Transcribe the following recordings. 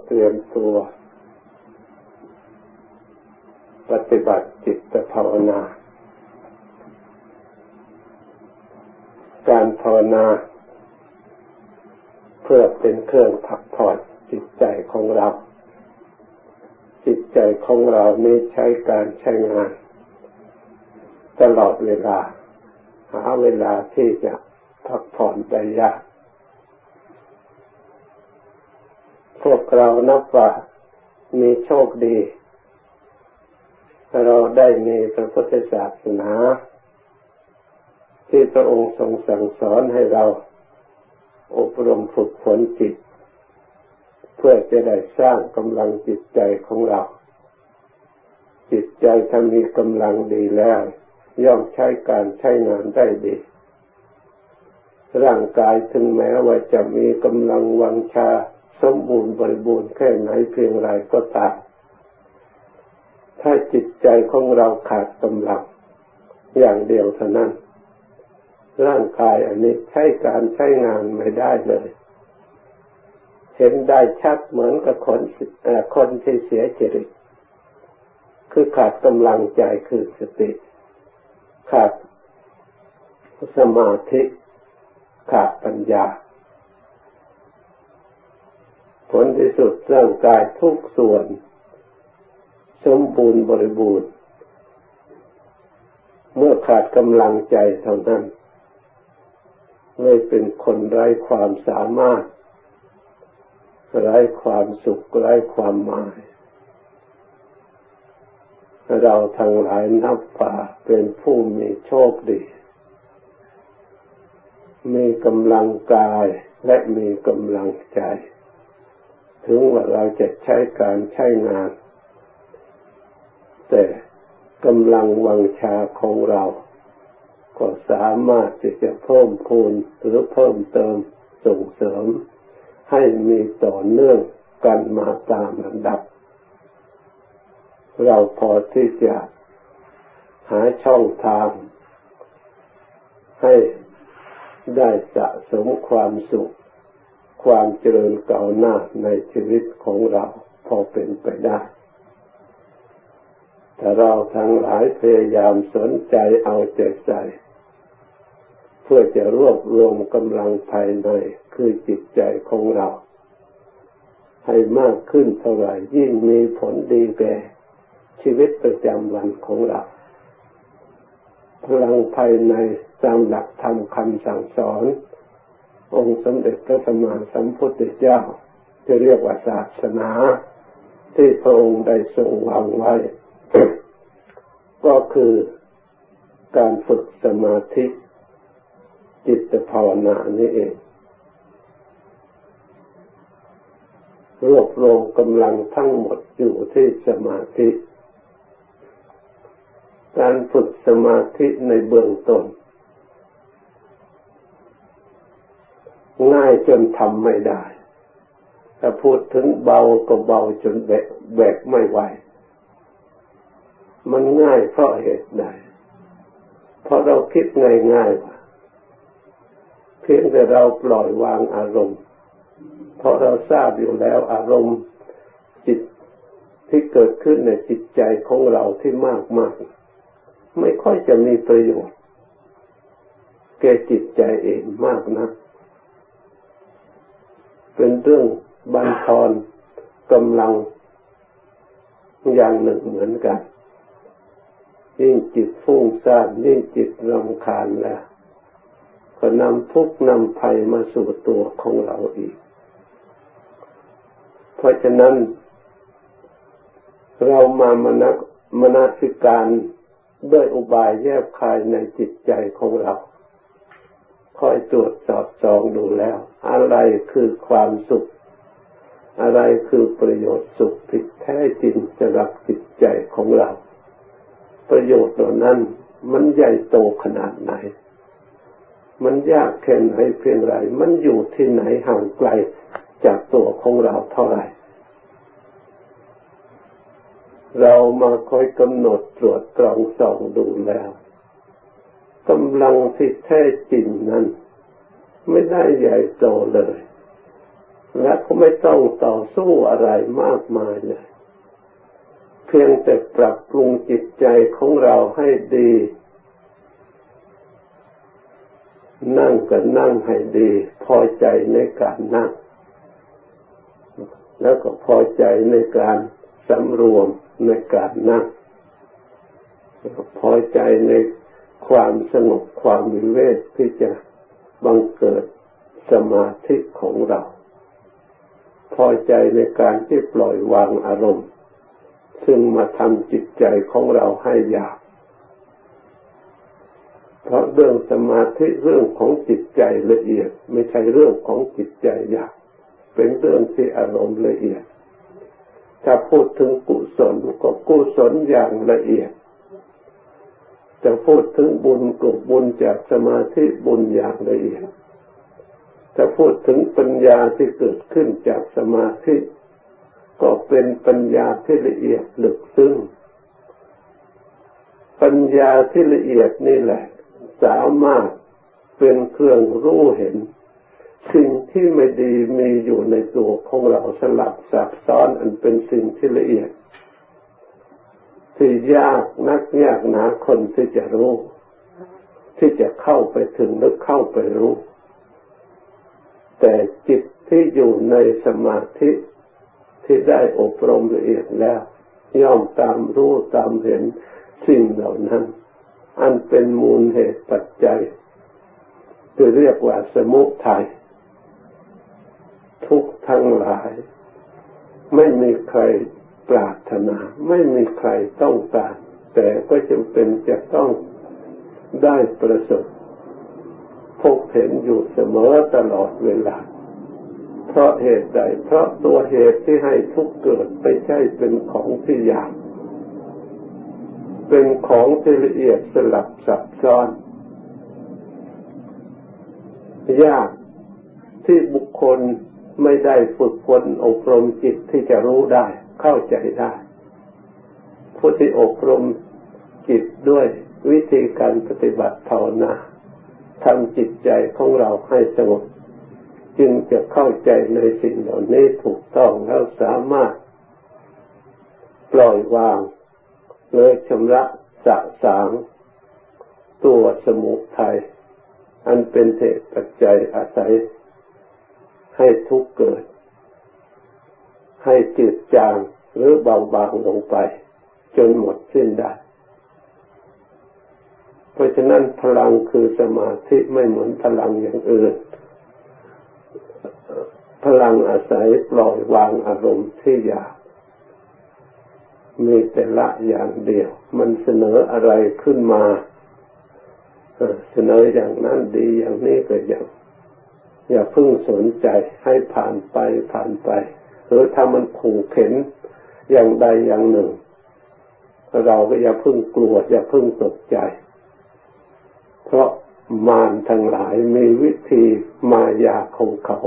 เตรียมตัวปฏิบัติจิตภาวนาการภาวนาเพื่อเป็นเครื่องพักผ่อนจิตใจของเราจิตใจของเรานี้ใช้การใช้งานตลอดเวลาหาเวลาที่จะพักผ่อนได้ยากพวกเรานับว่ามีโชคดีเราได้มีพระพุทธศาสนาที่พระองค์ทรงสั่งสอนให้เราอบรมฝึกฝนจิตเพื่อจะได้สร้างกำลังจิตใจของเราจิตใจถ้ามีกำลังดีแล้วย่อมใช้การใช้งานได้ดีร่างกายถึงแม้ว่าจะมีกำลังวังชาสมบูรณ์บริบูรณ์แค่ไหนเพียงไรก็ตามถ้าจิตใจของเราขาดกำลังอย่างเดียวเท่านั้นร่างกายอันนี้ใช้การใช้งานไม่ได้เลยเห็นได้ชัดเหมือนกับคนที่เสียจริตคือขาดกำลังใจคือสติขาดสมาธิขาดปัญญาผลที่สุดร่างกายทุกส่วนสมบูรณ์บริบูรณ์เมื่อขาดกำลังใจเท่านั้นเลยเป็นคนไร้ความสามารถไร้ความสุขไร้ความหมายเราทั้งหลายนับว่าเป็นผู้มีโชคดีมีกำลังกายและมีกำลังใจถึงว่าเราจะใช้การใช้งานแต่กำลังวังชาของเราก็สามารถที่จะเพิ่มพูนหรือเพิ่มเติมส่งเสริมให้มีต่อเนื่องกันมาตามลำดับเราพอที่จะหาช่องทางให้ได้สะสมความสุขความเจริญก้าวหน้าในชีวิตของเราพอเป็นไปได้แต่เราทั้งหลายพยายามสนใจเอาใจใส่เพื่อจะรวบรวมกำลังภายในคือจิตใจของเราให้มากขึ้นเท่าไหร่ยิ่งมีผลดีแก่ชีวิตประจำวันของเราพลังภายในตามหลักธรรมคำสั่งสอนองค์สมเด็จพระสัมมาสัมพุทธเจ้าจะเรียกว่าศาสนาที่พระองค์ได้ทรงวางไว้ ก็คือการฝึกสมาธิจิตภาวนานี่เองรวบรวมกำลังทั้งหมดอยู่ที่สมาธิการฝึกสมาธิในเบื้องต้นง่ายจนทำไม่ได้ถ้าพูดถึงเบาก็เบาจนแบกไม่ไหวมันง่ายเพราะเหตุใดเพราะเราคิดง่ายๆว่าเพียงแต่เราปล่อยวางอารมณ์เพราะเราทราบอยู่แล้วอารมณ์จิตที่เกิดขึ้นในจิตใจของเราที่มากๆไม่ค่อยจะมีประโยชน์แก่จิตใจเองมากนะเป็นเรื่องบั่นทอนกำลังอย่างหนึ่งเหมือนกันยิ่งจิตฟุ้งซ่านยิ่งจิตรำคาญแล้วก็นำทุกข์นำภัยมาสู่ตัวของเราอีกเพราะฉะนั้นเรามนสิการด้วยอุบายแยบคายในจิตใจของเราคอยตรวจสอบส่องดูแล้วอะไรคือความสุขอะไรคือประโยชน์สุขที่แท้จริงสำหรับจิตใจของเราประโยชน์เหล่านั้นมันใหญ่โตขนาดไหนมันยากแค่ไหนเพียงไรมันอยู่ที่ไหนห่างไกลจากตัวของเราเท่าไหร่เรามาคอยกำหนดตรวจตรองส่องดูแล้วกำลังที่แท้จริงนั้นไม่ได้ใหญ่โตเลยและก็ไม่ต้องต่อสู้อะไรมากมายเลยเพียงแต่ปรับปรุงจิตใจของเราให้ดีนั่งก็นั่งให้ดีพอใจในการนั่งแล้วก็พอใจในการสำรวมในการนั่งพอใจในความสงบความวิเวกที่จะบังเกิดสมาธิของเราพอใจในการที่ปล่อยวางอารมณ์ซึ่งมาทำจิตใจของเราให้หยาบเพราะเรื่องสมาธิเรื่องของจิตใจละเอียดไม่ใช่เรื่องของจิตใจหยาบเป็นเรื่องที่อารมณ์ละเอียดถ้าพูดถึงกุศลก็กุศลอย่างละเอียดจะพูดถึงบุญก็บุญจากสมาธิบุญอย่างละเอียดจะพูดถึงปัญญาที่เกิดขึ้นจากสมาธิก็เป็นปัญญาที่ละเอียดลึกซึ้งปัญญาที่ละเอียดนี่แหละสามารถเป็นเครื่องรู้เห็นสิ่งที่ไม่ดีมีอยู่ในตัวของเราสลับซับซ้อนอันเป็นสิ่งที่ละเอียดที่ยากนักยากหนาคนที่จะรู้ที่จะเข้าไปถึงหรือเข้าไปรู้แต่จิตที่อยู่ในสมาธิที่ได้อบรมละเอียดแล้วย่อมตามรู้ตามเห็นสิ่งเหล่านั้นอันเป็นมูลเหตุปัจจัยที่เรียกว่าสมุทัยทุกข์ทั้งหลายไม่มีใครปรารถนาไม่มีใครต้องการแต่ก็จำเป็นจะต้องได้ประสบพบเห็นอยู่เสมอตลอดเวลาเพราะเหตุใดเพราะตัวเหตุที่ให้ทุกข์เกิดไม่ใช่เป็นของที่หยาบเป็นของที่ละเอียดสลับซับซ้อนยากที่บุคคลไม่ได้ฝึกฝนอบรมจิตที่จะรู้ได้เข้าใจได้ผู้ที่อบรมจิตด้วยวิธีการปฏิบัติภาวนาทำจิตใจของเราให้สงบจึงจะเข้าใจในสิ่งเหล่านี้ถูกต้องแล้วสามารถปล่อยวางเลยชำระสะสางตัวสมุทัยอันเป็นเหตุปัจจัยอาศัยให้ทุกข์เกิดให้จืดจางหรือเบาบางลงไปจนหมดสิ้นได้เพราะฉะนั้นพลังคือสมาธิไม่เหมือนพลังอย่างอื่นพลังอาศัยปล่อยวางอารมณ์ที่หยาบมีแต่ละอย่างเดียวมันเสนออะไรขึ้นมาเสนออย่างนั้นดีอย่างนี้ก็อย่าเพิ่งสนใจให้ผ่านไปหรือถ้ามันขู่เข็นอย่างใดอย่างหนึ่งเราก็อย่าเพิ่งกลัวอย่าเพิ่งตกใจเพราะมารทั้งหลายมีวิธีมายาของเขา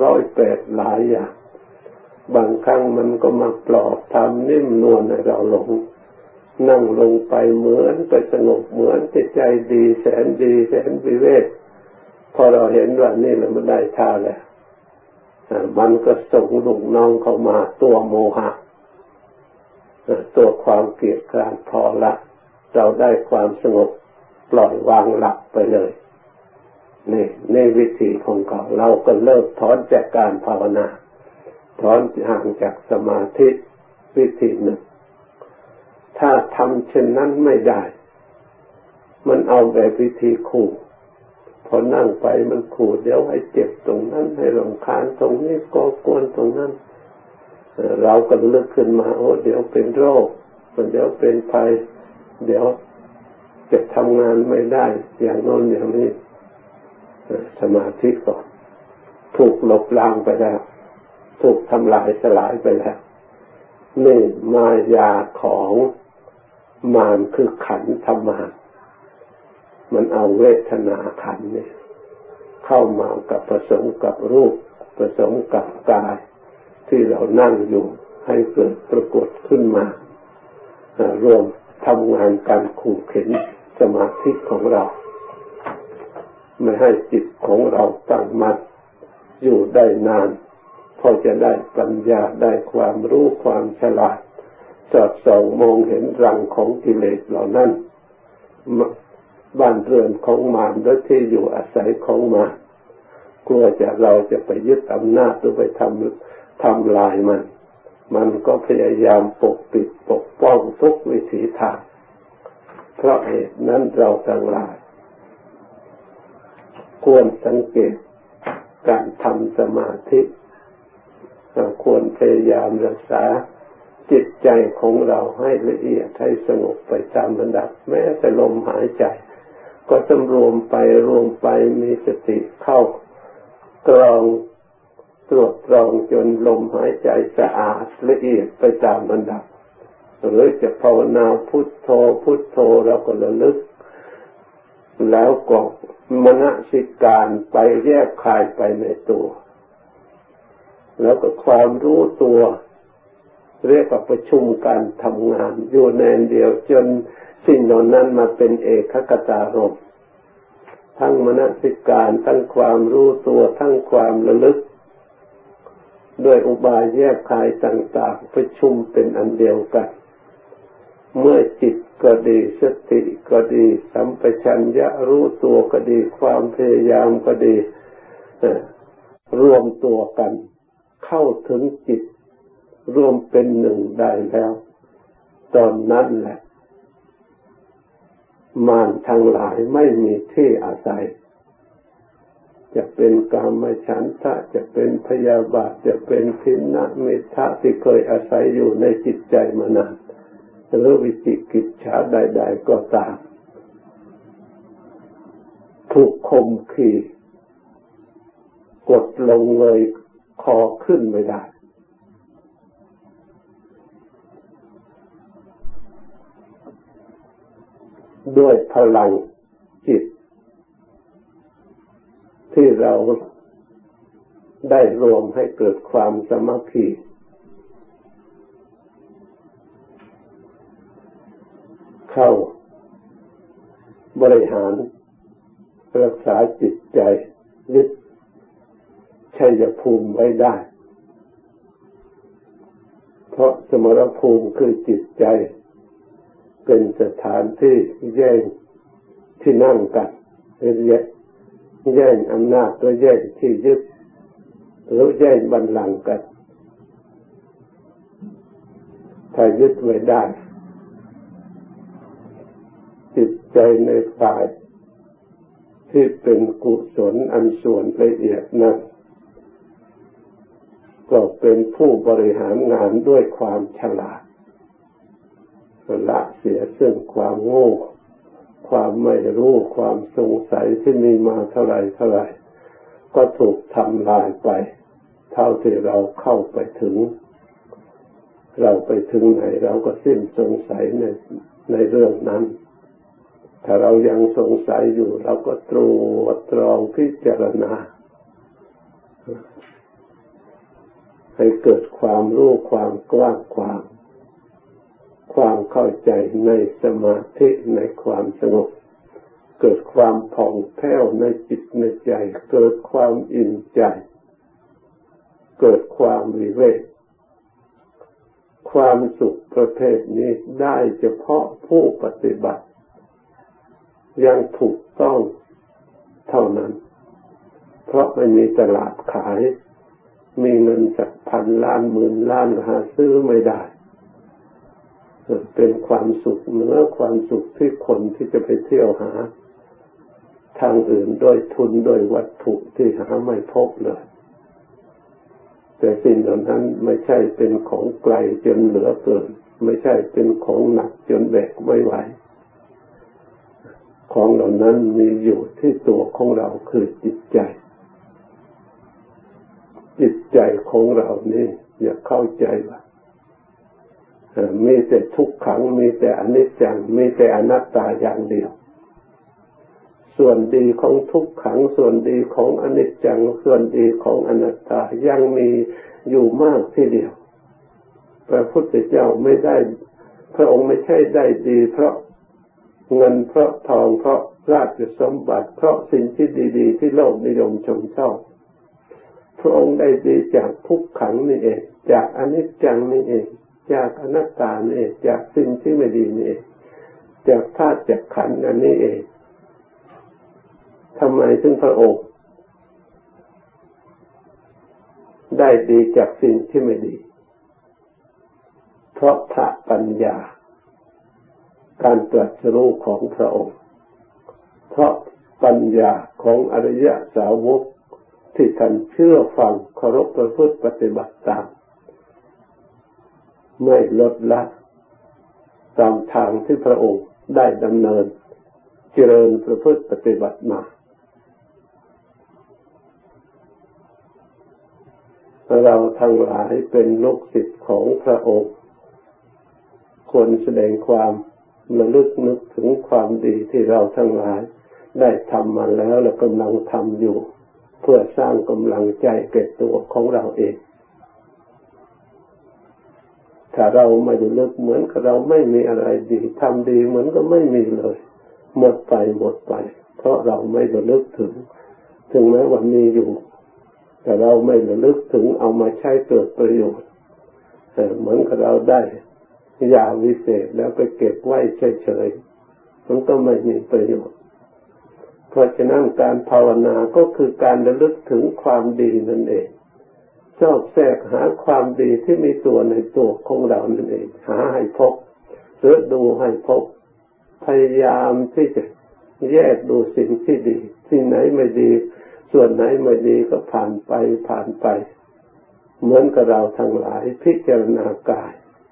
108หลายอย่างบางครั้งมันก็มาปลอบทำนิ่มนวลให้เราหลงนั่งลงไปเหมือนไปสงบเหมือนใจดีแสนวิเวกพอเราเห็นว่านี่แหละมันได้ท่าแล้วมันก็ส่งลูกน้องเข้ามาตัวโมหะตัวความเกลียดคร้านพอละเราได้ความสงบปล่อยวางหลับไปเลยนี่วิธีของเขาเราก็เลิกถอนจากการภาวนาถอนห่างจากสมาธิวิธีหนึ่งถ้าทำเช่นนั้นไม่ได้มันเอาแบบวิธีขู่พอนั่งไปมันขู่เดี๋ยวให้เจ็บตรงนั้นให้รำคาญตรงนี้ก่อกวนตรงนั้นเราก็ลึกขึ้นมาเดี๋ยวเป็นโรคเดี๋ยวเป็นภัยเดี๋ยวจะทำงานไม่ได้อย่างโน้นอย่างนี้สมาธิก็ถูกลบล้างไปแล้วถูกทำลายสลายไปแล้วนี่มายาของมารคือขันธ์ธรรมารมันเอาเวทนาขันธ์นี่เข้ามากับผสมกับรูปผสมกับกายที่เรานั่งอยู่ให้เกิดปรากฏขึ้นมารวมทำงานการขู่เข็นสมาธิของเราไม่ให้จิตของเราตั้งมั่นอยู่ได้นานพอจะได้ปัญญาได้ความรู้ความฉลาดสอดส่องมองเห็นรังของกิเลสเหล่านั้นบ้านเรือนของมารและที่อยู่อาศัยของมารกลัวเราจะไปยึดอำนาจหรือไปทำลายมันก็พยายามปกปิดปกป้องทุกวิถีทางเพราะเหตุนั้นเราทั้งหลายควรสังเกตการทำสมาธิควรพยายามรักษาจิตใจของเราให้ละเอียดให้สงบไปตามระดับแม้แต่ลมหายใจก็สำรวมไปมีสติเข้ากรองตรวจตรองจนลมหายใจสะอาดละเอียดไปตามระดับหรือจะภาวนาพุทโธพุทโธเราก็ระลึกแล้วก็มนสิการไปแยกคายไปในตัวแล้วก็ความรู้ตัวเรียกว่าประชุมการทำงานอยู่ในเดียวจนสิ่งเหล่านั้นมาเป็นเอกคตารมณ์ทั้งมนสิการทั้งความรู้ตัวทั้งความระลึกด้วยอุบายแยกคายต่างๆประชุมเป็นอันเดียวกันเมื่อจิตก็ดีสติก็ดีสัมปชัญญะรู้ตัวก็ดีความพยายามก็ดีรวมตัวกันเข้าถึงจิตรวมเป็นหนึ่งได้แล้วตอนนั้นแหละมารทั้งหลายไม่มีที่อาศัยจะเป็นกามฉันทะจะเป็นพยาบาทจะเป็นทิฏฐิมิทธะที่เคยอาศัยอยู่ในจิตใจมานานหรือวิจิกิจฉาใดๆก็ตามถูกข่มขีกดลงเลยคอขึ้นไม่ได้ด้วยพลังจิตที่เราได้รวมให้เกิดความสามัคคีเข้าบริหารรักษาจิตใจยึดชัยภูมิไว้ได้เพราะสมรภูมิคือจิตใจเป็นสถานที่แย่งที่นั่งกันแย่งอำนาจและแย่งที่ยึดหรือแย่งบัลลังก์กันถ้ายึดไว้ได้จิตใจในฝ่ายที่เป็นกุศลอันส่วนละเอียดนั้นก็เป็นผู้บริหารงานด้วยความฉลาดละเสียซึ่งความโง่ความไม่รู้ความสงสัยที่มีมาเท่าไรก็ถูกทำลายไปเท่าที่เราเข้าไปถึงเราไปถึงไหนเราก็สิ้นสงสัยในเรื่องนั้นถ้าเรายังสงสัยอยู่เราก็ตรวจตรองพิจารณาให้เกิดความรู้ความกว้างขวางความเข้าใจในสมาธิในความสงบเกิดความผ่องแผ้วในจิตในใจเกิดความอิ่มใจเกิดความวิเวกความสุขประเภทนี้ได้เฉพาะผู้ปฏิบัติยังถูกต้องเท่านั้นเพราะไม่มีตลาดขายมีเงินสักพันล้านหมื่นล้านหาซื้อไม่ได้เป็นความสุขเหนือความสุขที่คนที่จะไปเที่ยวหาทางอื่นโดยทุนโดยวัตถุที่หาไม่พบเลยแต่สิ่งเหล่านั้นไม่ใช่เป็นของไกลจนเหลือเกินไม่ใช่เป็นของหนักจนแบกไม่ไหวของเหล่านั้นมีอยู่ที่ตัวของเราคือจิตใจของเรานี่อย่าเข้าใจว่ามีแต่ทุกขังมีแต่อนิจจังมีแต่อนัตตาอย่างเดียวส่วนดีของทุกขังส่วนดีของอนิจจังส่วนดีของอนัตตายังมีอยู่มากทีเดียวพระพุทธเจ้าไม่ได้พระองค์ไม่ใช่ได้ดีเพราะเงินเพราะทองเพราะราชสมบัติเพราะสิ่งที่ดีๆที่โลกนิยมชมชอบพระองค์ได้ดีจากทุกขังนี่เองจากอนิจจังนี่เองจากอนัตตานี่เองจากสิ่งที่ไม่ดีนี่เองจากธาตุจากขันธ์อันนี้เองทำไมถึงพระองค์ได้ดีจากสิ่งที่ไม่ดีเพราะพระปัญญาการตรัสรู้ของพระองค์เพราะปัญญาของอริยสาวกที่ท่านเชื่อฟังเคารพประพฤติปฏิบัติตามไม่ลดละตามทางที่พระองค์ได้ดำเนินเจริญประพฤติปฏิบัติมาเราทั้งหลายเป็นลูกศิษย์ของพระองค์ควรแสดงความระลึกนึกถึงความดีที่เราทั้งหลายได้ทำมาแล้วและกำลังทำอยู่เพื่อสร้างกำลังใจแก่ตัวของเราเองถ้าเราไม่ระลึกเหมือนกับเราไม่มีอะไรดีทำดีเหมือนก็ไม่มีเลยหมดไปเพราะเราไม่ระลึกถึงแม้ว่ามีอยู่แต่เราไม่ระลึกถึงเอามาใช้เกิดประโยชน์เหมือนกับเราได้ยาวิเศษแล้วไปเก็บไว้เฉยๆมันก็ไม่มีประโยชน์เพราะฉะนั้นการภาวนาก็คือการระลึกถึงความดีนั่นเองชอบแทรกหาความดีที่มีตัวในตัวของเรานั่นเองหาให้พบหรือดูให้พบพยายามที่จะแยกดูสิ่งที่ดีสิ่งไหนไม่ดีส่วนไหนไม่ดีก็ผ่านไปเหมือนกับเราทั้งหลายพิจารณากาย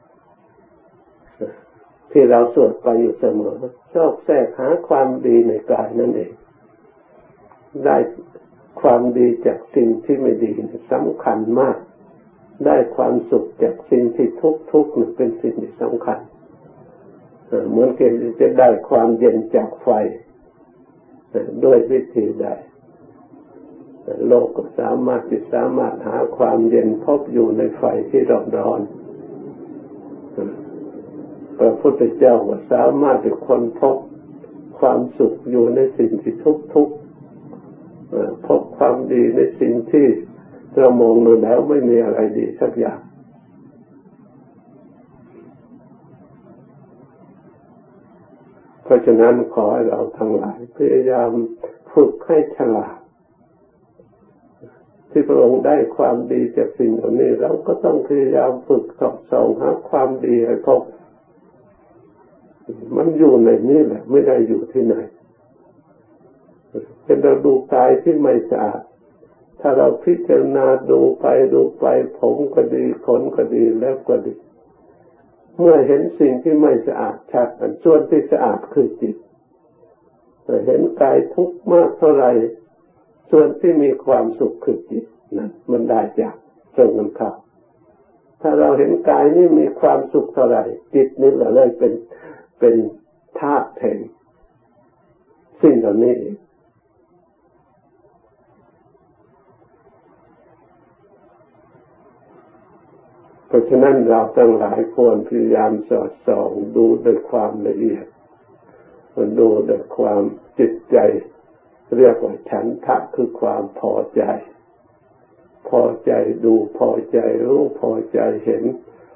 ที่เราสวดไปอยู่เสมอชอบแทรกหาความดีในกายนั่นเองได้ความดีจากสิ่งที่ไม่ดีสำคัญมากได้ความสุขจากสิ่งที่ทุกข์นี่เป็นสิ่งที่สำคัญเหมือนกับจะได้ความเย็นจากไฟด้วยวิธีใดโลกก็สามารถหาความเย็นพบอยู่ในไฟที่ร้อนพระพุทธเจ้าก็สามารถจะค้นพบความสุขอยู่ในสิ่งที่ทุกข์พบความดีในสิ่งที่เรามองดูแล้วไม่มีอะไรดีสักอย่างเพราะฉะนั้นขอให้เราทั้งหลายพยายามฝึกให้ฉลาดที่พระองค์ได้ความดีจากสิ่งเหล่านี้เราก็ต้องพยายามฝึกสอบส่องหาความดีให้พบมันอยู่ในนี้แหละไม่ได้อยู่ที่ไหนเป็นเราดูกายที่ไม่สะอาดถ้าเราพิจารณาดูไปผมก็ดีขนก็ดีแล้วก็ดีเมื่อเห็นสิ่งที่ไม่สะอาดชัดส่วนที่สะอาดคือจิตเห็นกายทุกข์มากเท่าไหร่ส่วนที่มีความสุขคือจิตนั่นมันได้จากตรงกันข้ามถ้าเราเห็นกายนี่มีความสุขเท่าไหร่จิตนี่แหละเลยเป็นธาตุแห่งสิ่งเหล่านี้เพราะฉะนั้นเราทั้งหลายควรพยายามสอดส่องดูด้วยความละเอียดดูด้วยความจิตใจเรียกว่าฉันทะคือความพอใจดูพอใจรู้พอใจเห็น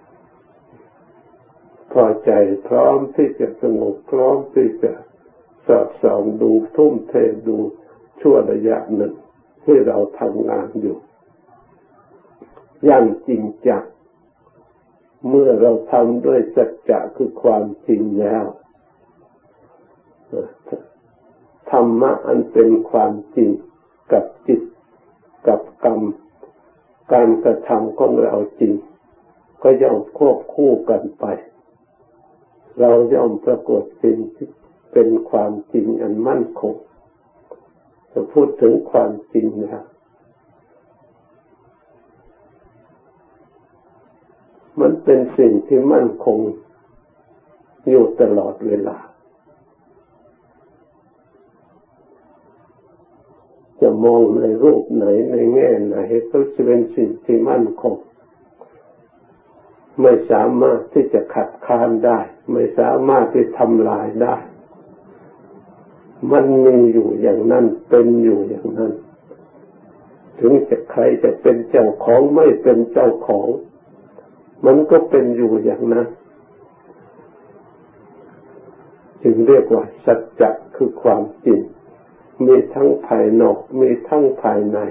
พอใจพร้อมที่จะสงบพร้อมที่จะสอดส่องดูทุ่มเทดูชั่วระยะหนึ่งที่เราทำงานอยู่อย่างจริงจังเมื่อเราทำด้วยสัจจะคือความจริงแล้วธรรมะอันเป็นความจริงกับจิตกับกรรมการกระทำของเราจริงก็ย่อมควบคู่กันไปเราย่อมปรากฏสิ่งที่เป็นความจริงอันมั่นคงจะพูดถึงความจริงนะมันเป็นสิ่งที่มั่นคงอยู่ตลอดเวลาจะมองในรูปไหนในแง่ไหนก็จะเป็นสิ่งที่มั่นคงไม่สามารถที่จะขัดขานได้ไม่สามารถที่ทำลายได้มันมีอยู่อย่างนั้นเป็นอยู่อย่างนั้นถึงจะใครจะเป็นเจ้าของไม่เป็นเจ้าของมันก็เป็นอยู่อย่างนั้นจึงเรียกว่าสัจจะคือความจริงมีทั้งภายนอกมีทั้งภายใน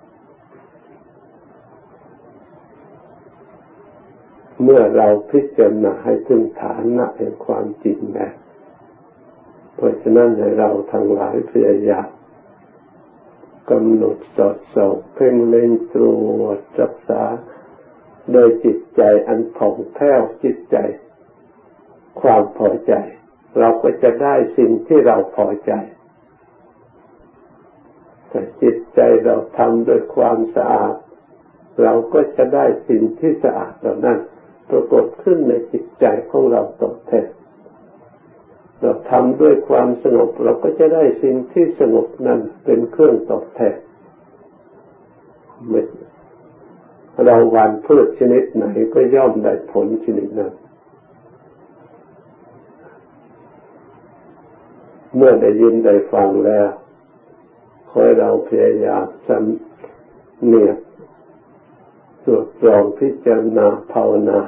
เมื่อเราพิจารณาให้ถึงฐานะแห่งความจริงแล้วเพราะฉะนั้นให้เราทั้งหลายพยายามกำหนดสอดส่องเพ่งเล็งตรวจรักษาโดยจิตใจอันผ่องแผ้วจิตใจความพอใจเราก็จะได้สิ่งที่เราพอใจถ้าจิตใจเราทำด้วยความสะอาดเราก็จะได้สิ่งที่สะอาดเหล่านั้นปรากฏขึ้นในจิตใจของเราตอบแทนเราทำด้วยความสงบเราก็จะได้สิ่งที่สงบนั้นเป็นเครื่องตอบแทนเราหว่านพืชชนิดไหนก็ย่อมได้ผลชนิดนั้นเมื่อได้ยินได้ฟังแล้วขอให้เราพยายามสำเนียกตรวจสอบพิจารณาภาวนา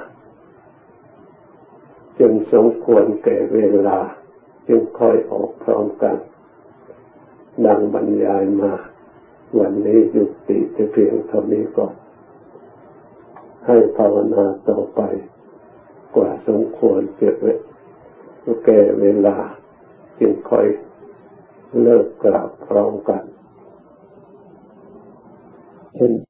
จนสมควรแก่เวลาจึงค่อยออกพร้อมกันดังบรรยายมาวันนี้ยุติแต่เพียงเท่านี้ก่อนให้ภาวนาต่อไปกว่าสมควรแก่เวลาจึงค่อยเลิกกล่าวพร้อมกันเช่น